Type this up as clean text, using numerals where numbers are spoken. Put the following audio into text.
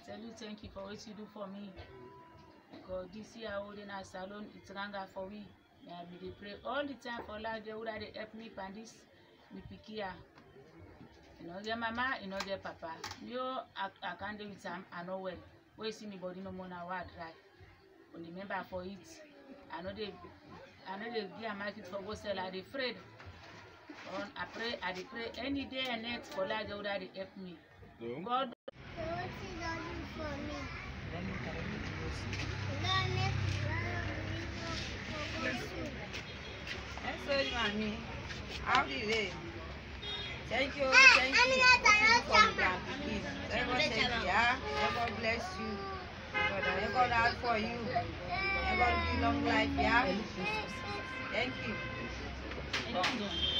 tell you thank you for what you do for me. Because this year holding a salon, it's ranga for we. I be pray all the time for life. They would help me and this me pikia. You know, get mama, you know, get papa. You, I can't do it. I know well. Where you see me body no more now, I try. But remember for it, I know they give a market for go sell. I afraid. I pray any day and night for life. They would help me. No. God. So what is that for me? Let me tell you. Mommy, how did it? Thank you, Aminata, for the grandkids. God bless you. May God add for you. May God give long life, yeah? Thank you.